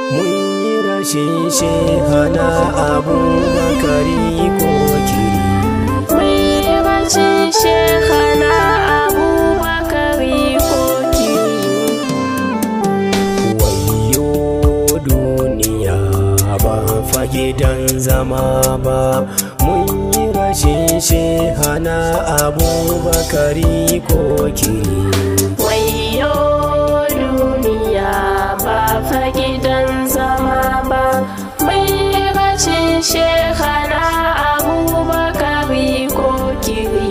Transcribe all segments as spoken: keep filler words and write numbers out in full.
mun yi rashin shehana Abubakari Kokiri. Mun yi rashin shehana Abubakari Kokiri. Wayyo duniya ba fa gidan zama ba, mun yi rashin shehana Abubakari Kokiri. Wayyo duniya ba fa gidan zama ba, mun yi rashin shehana Abubakari Kokiri.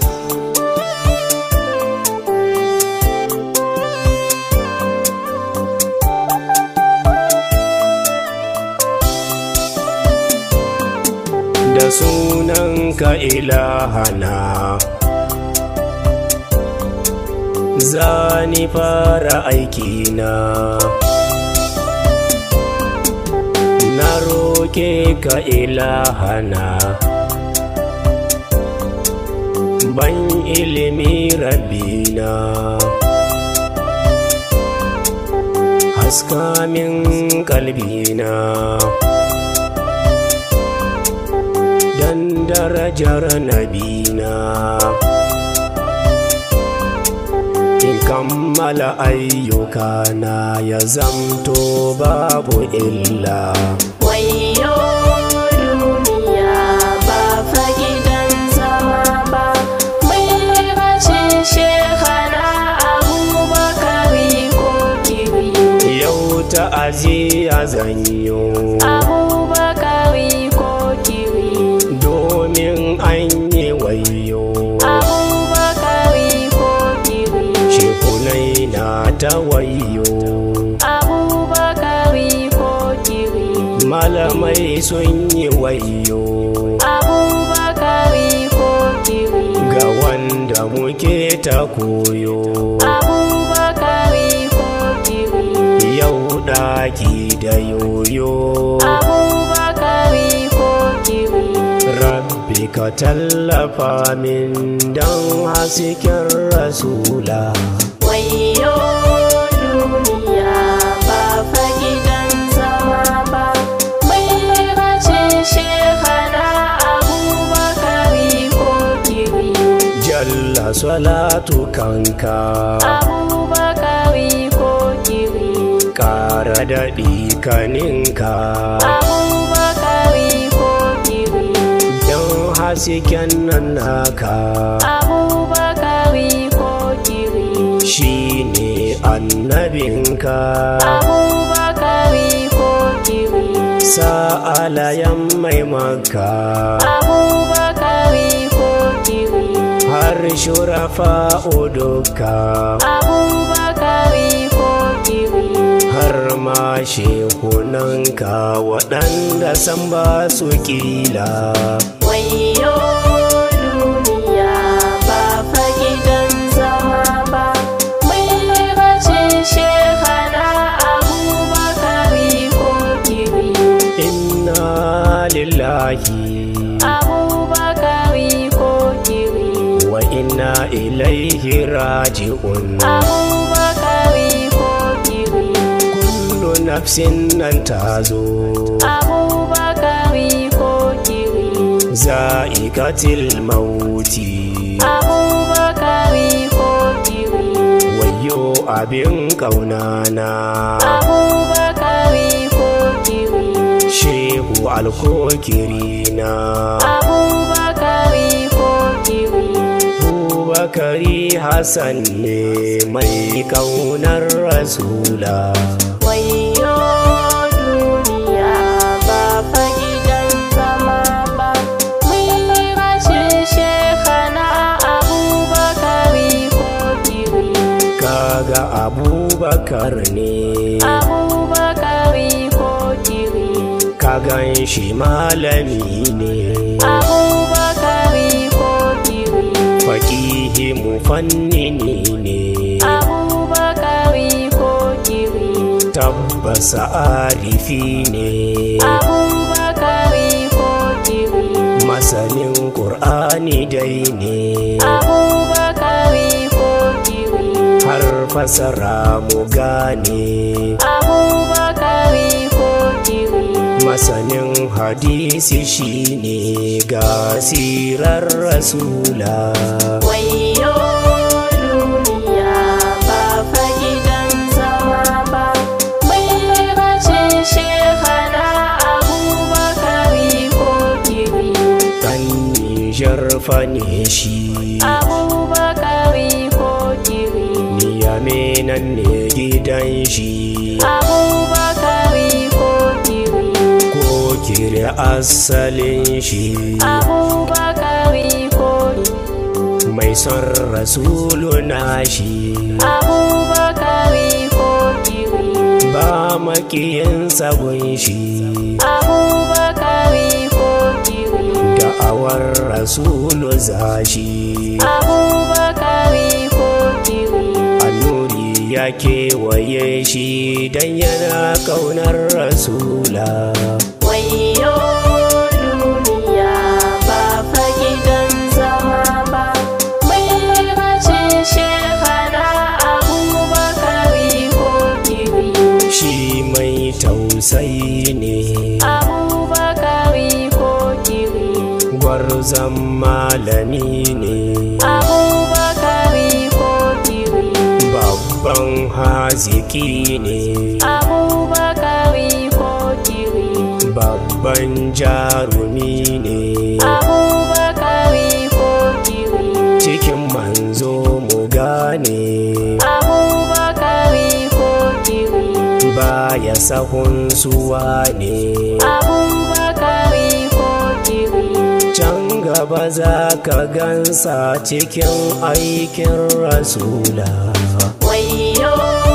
Da sunanka ilahana zani fara aikina, na roke ka ilahana ban ilimi rabbina, haska min kalbina dan darajar nabina, in kammala ayyukana ya zamto babu illa. Wayyo duniya ba fa gidan zama ba, mun yi rashin shehana Abubakari Kokiri. Yau ta'aziyya zanyo Abubakari Kokiri. domin an yi wayo, Abubakari Kokiri. shekunai na ta wayo, Abubakari Kokiri. malamai sun yi wayo, Abubakari Kokiri. ga wanda muke ta koyo. Abubakari Kokiri. Yau ɗaki da yoyo, Abubakari Kokiri. Rabbi ka tallafa min don hasken rasula. Wayyo duniya ba fa gidan zama ba, mun yi rashin shehana Abubakari Kokiri. Jalla salatu kanka, Abubakari Kokiri. ƙara daɗi kaninka, Abubakari Kokiri. don hasken nan naka Abubakari Kokiri. shi ne annabinka. Abubakari Kokiri. Sa'alayan mai maka Abubakari Kokiri. har shurafa duka, Abubakari Kokiri. har ma shekunanka waɗanda san ba su kila. Wayyo duniya ba fa gidan zama ba, mun yi rashin shehana Abubakari Kokiri. Inna lillahi Abubakari Kokiri. wa inna ilaihi raji'un. Abubakari Kokiri. Kullu nafsin nan tazo Abubakari Kokiri. za'iqatil mauti, Abubakari Kokiri. wayyo abin ƙaunana Abubakari Kokiri. shehu alkokirina. Abubakari Kokiri. Abubakari Hassan ne mai ƙaunar rasula. Wayyo duniya ba fa gidan zama ba, mun yi rashin shehana Abubakari Kokiri. Kaga Abubakar ne, Abubakari Kokiri. ka gan shi malami ne, Abubakari Kokiri. faƙihi mufannini ne, Abubakari Kokiri. tabbasa arifi ne, Abubakari Kokiri. masanin ƙur'ani dai ne, Abubakari Kokiri. har fasara mu gane. Abubakari hadisi shine gasirar rasula. Wayo duniya ba fa gidan zama ba, mai rashin Shekana Abubakari ko kiri. Ɗan Nijar fa ne shi, Abubakari ko kiri. Niyame nan ne gidan shi, Abubakari ko kiri. ko kiri asalin shi. Abubakari ko kiri. Mai son rasulu na shi, Abubakari ko kiri. ba makiyin sabon shi. Abubakari ko kiri. Da'awar rasulu zashi, Abubakari ko kiri. annuri ya kewaye shi dan yana kaunar rasula. Wayo duniya ba fa gidan zama ba, mai rashin Shekana Abubakari ko kiri. Shi mai tausayi ne, Abubakari ko kiri. gwarzon malami ne, Abubakari ko kiri. babban haziki ne, Abubakari ko kiri. babban jarumi ne. Abubakari ko kiri. Cikin manzo mu gane, Abubakari ko kiri. baya sahun suwa ne. Abubakari ko kiri. Can gaba za ka gansa cikin aikin rasula. Wayo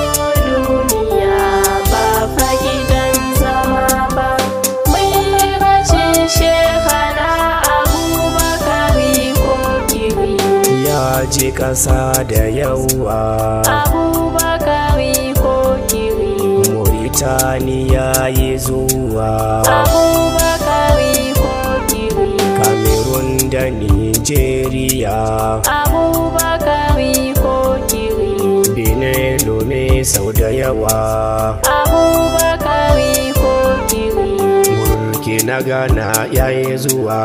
duniya ba fa gidan zama ba, mai rashin Shekana Abubakari ko kiri. Ya ji ƙasa da yawa, Abubakari ko kiri. Mauritaniya yi zuwa, Abubakari ko kiri. Cameroon da Nigeria, Abubakari ko kiri. Benin Lome sau da yawa, Abubakari ko kiri. Burkina Ghana ya yi zuwa,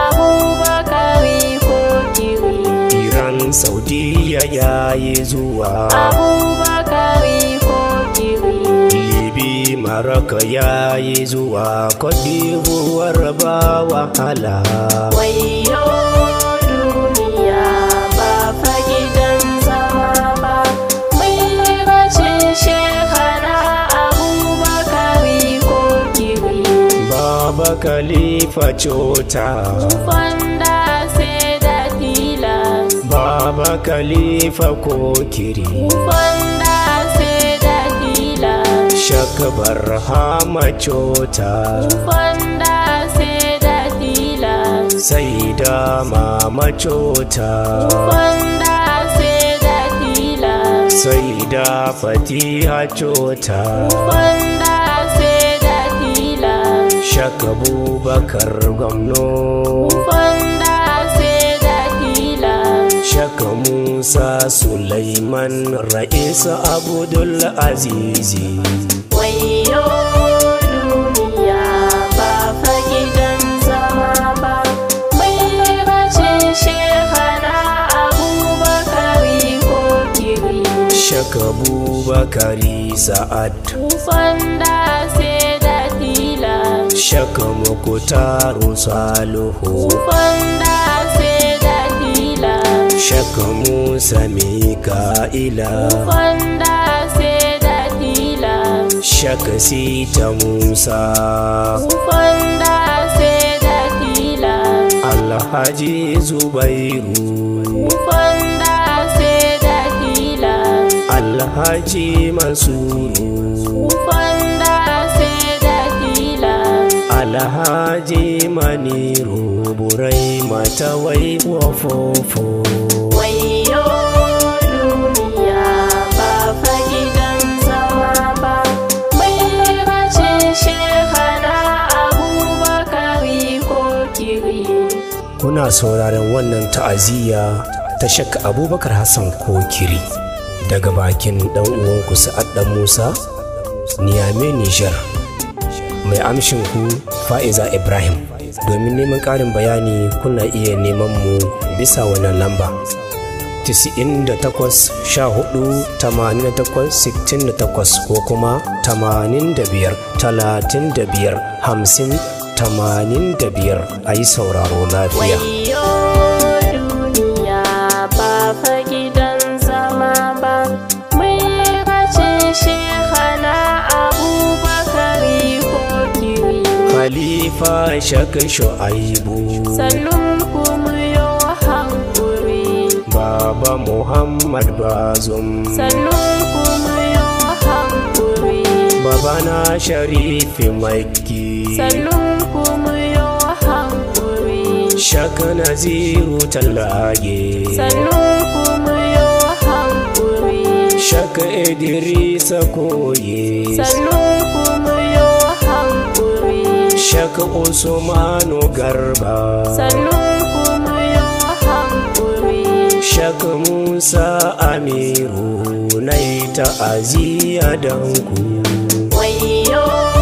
Abubakari ko kiri. Iran Saudiya ya yi zuwa, Abubakari ko kiri. Libi Maraka ya yi zuwa, Cote d'Ivoire ba wahala. Wayo duniya ba fa gidan zama ba, mai rashin Shekana Abubakari ko kiri. Baba Khalifa Chota, Fanda sai da tilas. Baba Khalifa Kokiri, Fanda sai da tilas. Shaka Barhama Chota, Fanda sai da tilas. Saida Mama Chota, Fanda sai da tilas. Saida Fatiha Chota, Fanda sai da tilas. Shaka Bubakar Gwamno, Fanda sai da tilas. Shaka Musa Sulaiman Ra'is Abdul Azizi. Wayo duniya ba fa gidan zama ba, mai rashin Shekana Abubakari ko kiri. Shaka Bubakari Sa'ad, Fanda sai da tilas. Shaka Mukutaru Salihu, Fanda sai da tilas. Shaka Musa Mika'ila, Fanda sai da tilas. Shaka Sita Musa, Fanda sai da tilas. Alhaji Zubairu, Fanda sai da tilas. Alhaji Mansuru, Fanda sai da tilas. Alhaji Maniru, Burai Matawai Wafofo. Wayo duniya ba fa gidan zama ba, mai rashin Shekana Abubakari ko kiri. Kuna sauraron wannan ta'aziyya ta Shak Abubakar Hassan Kokiri daga bakin ɗan uwanku Sa'ad Dan Musa, Niamey, Nijar. mai amshin ku Fa'iza Ibrahim. Domin neman ƙarin bayani kuna iya neman mu bisa wannan lamba tis'in da takwas sha hudu tamanin da takwas sittin da takwas ko kuma tamanin da biyar talatin da biyar hamsin tamanin da biyar. A yi sauraro lafiya. Wayo duniya ba fa gidan zama ba, mai race shekana Abubakari ko kiri. Khalifa Shaka Shu'aibu, Sannun kuma yo hankuri. Baba Muhammad Bazum, Sannun kuma yo hankuri. Babana Sharifi Makki, Sannun kuma yo hankuri. Shaka Naziru Tallage, Sannun kuma yo hankuri. Shaka Idrisa Koye, Sannun kuma yo hankuri. Shaka Usmanu Garba, Sannun kuma yo hankuri. Shaka Musa Amiru, nai ta'aziyya danku. Wayo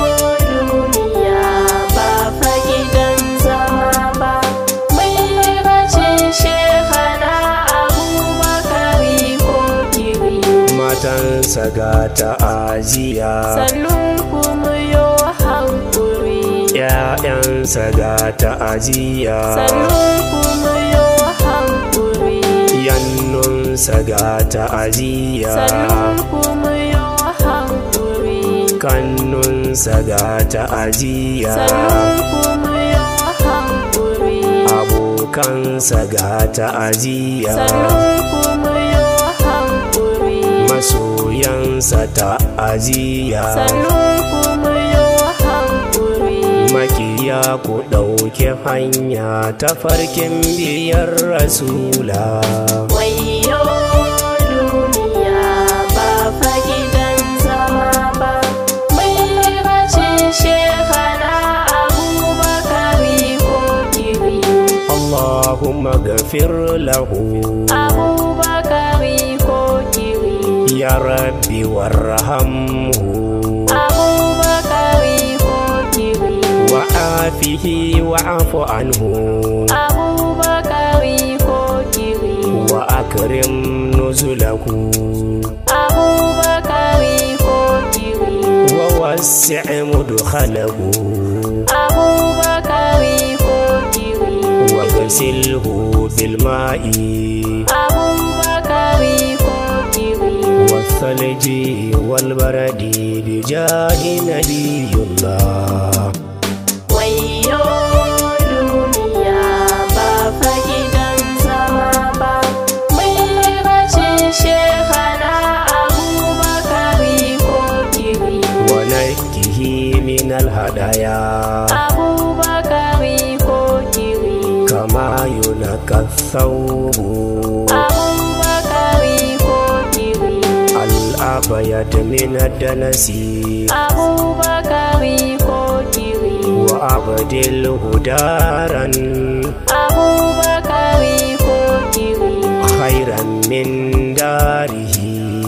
duniya ba fa gidan zama ba, mai race shekana Abubakari ko kiri. Matansa ga ta'aziyya, Sannun kuma yo hankuri. ‘ya'yansa ga ta'aziyya, Sannun kuma yo hankuri. yannunsa ga ta'aziyya, Sannun kuma yo hankuri. kannunsa ga ta'aziyya, Sannun kuma yo hankuri. abokansa ga ta'aziyya, Sannun kuma yo hankuri. masoyansa ta'aziyya, Sannun kuma yo hankuri. makiya ku ɗauke hanya ta farkin biyar rasula. Wayo duniya ba fa gidan zama ba, mai race shekana Abubakari ko kiri. Allahumma gafir lahu, Abubakari ko kiri. ya rabbi warhamhu, Abubakari ko kiri. wa'afihi wa'afu anhu, Abubakari ko kiri. wa akrim nuzulahu, Abubakari ko kiri. wa wassi' mudkhalahu, Abubakari ko kiri. wa ghasilhu bil ma'i Abubakari ko kiri. والثلج والبرد بجاه نبي الله. Wayo duniya ba fa gidan zama ba, mai race shekana Abubakari ko kiri. ونكه من الهدايا Abubakari ko kiri. كما ينكى الثوب Abubakari ko kiri. الأبيض من الدنس Abubakari ko kiri. وأبدله دارا Abubakari ko kiri. خيرا من داره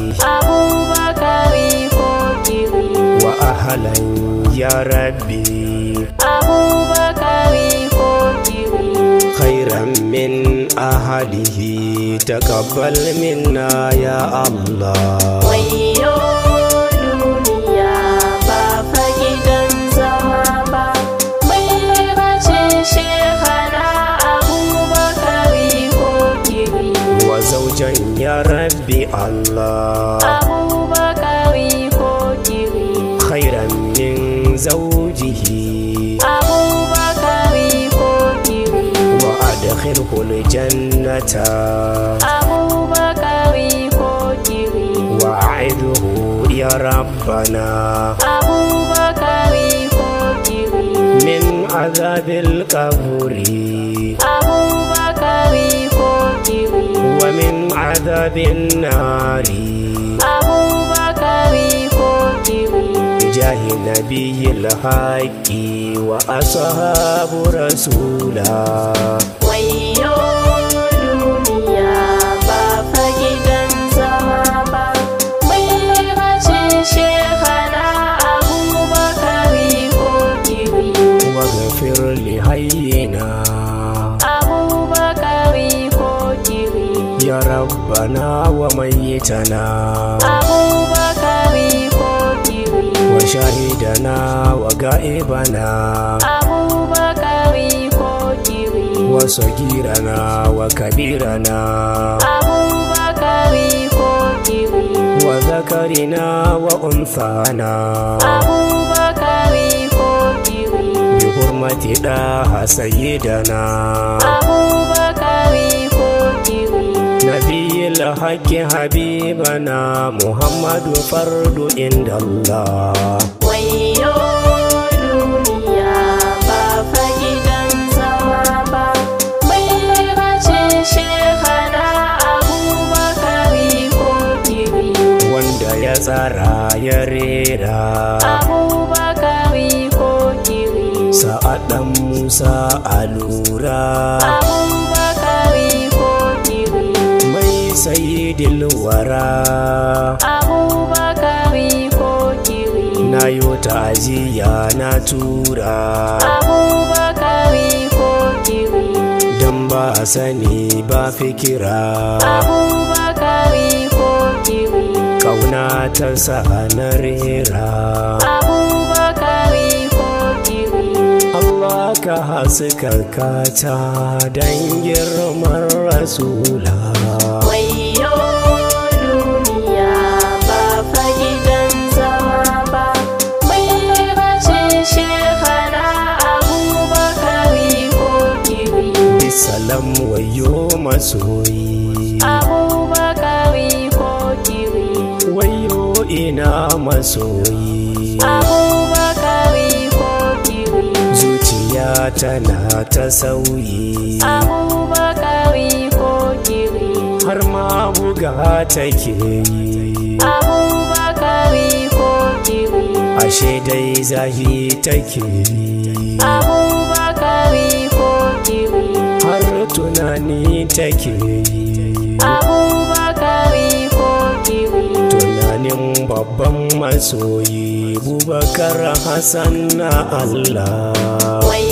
Abubakari ko kiri. وأهلا يا ربي Abubakari ko kiri. خيرا من أهله تقبل منا يا الله. Wayo duniya ba fa gidan zama ba, mai race shekana Abubakari ko kiri. وزوجا يا ربي الله Abubakari ko kiri. خيرا من زوجه Abubakari ko kiri. وأدخله الجنة Abubakari ko kiri. وأعده يا ربنا Abubakari ko kiri. من عذاب القبر Abubakari ko kiri. ومن عذاب النار Abubakari ko kiri. بجاه نبي الحق وأصحاب رسولا. Wayo duniya ba fa gidan zama ba, mai race shekana Abubakari ko واغفر لحينا Abubakari ko kiri. يا ربنا وميتنا Abubakari ko kiri. وشاهدنا وغائبنا Abubakari ko kiri. وصغيرنا وكبيرنا Abubakari ko kiri. وذكرنا وأنثانا Abubakari ko kiri. بحرمة داها سيدنا Abubakari ko kiri. نبي الحق حبيبنا محمد فرد عند الله Wayo duniya ba fa gidan zama ba, mai rashin shekara Abubakari ko kiri. wanda ya tsara ya rera Abubakari ko kiri. sa'adan Musa alura Abubakari ko kiri. mai sayyidil wara Abubakari ko kiri. na yo ta'aziyya na tura Abubakari ko kiri. dan ba sani ba fikira Abubakari ko kiri. kauna ta sa na rera Abubakari ko kiri. Allah ka haska kata dan girman rasula Wayo duniya ba fa gidan zama ba, mai rashin shekara Abubakari ko kiri. bisalam wayo masoyi Abubakari ko kiri. wayo ina masoyi Abubakari ko kiri. zuciya tana ta sauyi Abubakari ko kiri. har ma buga take yi Abubakari ko kiri. ashe dai zahi take yi Abubakari ko kiri. har tunani take yi Abubakari ko kiri. tunanin babban masoyi Bubakar Hassan na Allah Wai